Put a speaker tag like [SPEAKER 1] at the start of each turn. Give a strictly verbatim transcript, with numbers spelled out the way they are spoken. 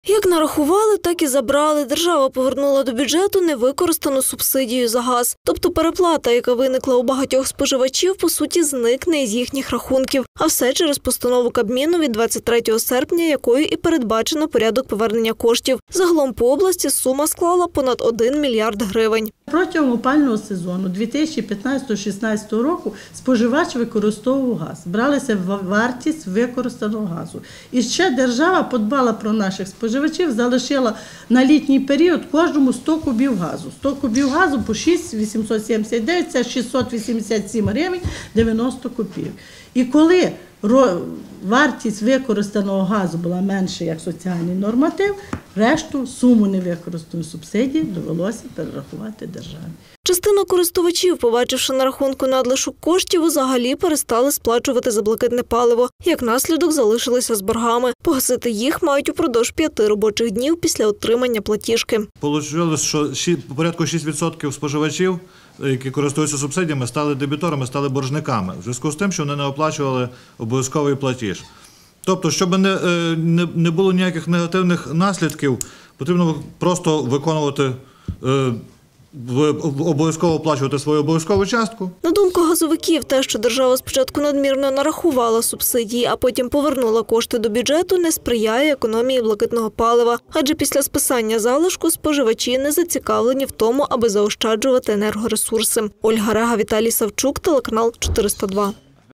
[SPEAKER 1] Як нарахували, так і забрали. Держава повернула до бюджету невикористану субсидію за газ. Тобто переплата, яка виникла у багатьох споживачів, по суті, зникне із їхніх рахунків. А все через постанову Кабміну від двадцять третього серпня, якою і передбачено порядок повернення коштів. Загалом по області сума склала понад один мільярд гривень.
[SPEAKER 2] Протягом опалювального сезону дві тисячі п'ятнадцятого - дві тисячі шістнадцятого року споживач використовував газ. Бралися в вартість використаного газу. І ще держава подбала про наших споживачів, залишила на літній період кожному сто кубів газу. сто кубів газу по шість тисяч вісімсот сімдесят дев'ять, це шістсот вісімдесят сім гривень дев'яносто копійок. І коли вартість використаного газу була менше, як соціальний норматив, решту суму невикористаної субсидії довелося перерахувати державі.
[SPEAKER 1] Частина користувачів, побачивши на рахунку надлишок коштів, взагалі перестали сплачувати за блакитне паливо. Як наслідок, залишилися з боргами. Погасити їх мають упродовж п'яти робочих днів після отримання платіжки.
[SPEAKER 3] Вийшло, що порядку шість відсотків споживачів, які користуються субсидіями, стали дебіторами, стали боржниками. В зв'язку з тим, що вони не оплачували обов'язковий платіж. Тобто, щоб не, не, не було ніяких негативних наслідків, потрібно просто виконувати, е, обов'язково оплачувати свою обов'язкову частку.
[SPEAKER 1] На думку газовиків, те, що держава спочатку надмірно нарахувала субсидії, а потім повернула кошти до бюджету, не сприяє економії блакитного палива. Адже після списання залишку споживачі не зацікавлені в тому, аби заощаджувати енергоресурси. Ольга Рега, Віталій Савчук, телеканал чотириста два.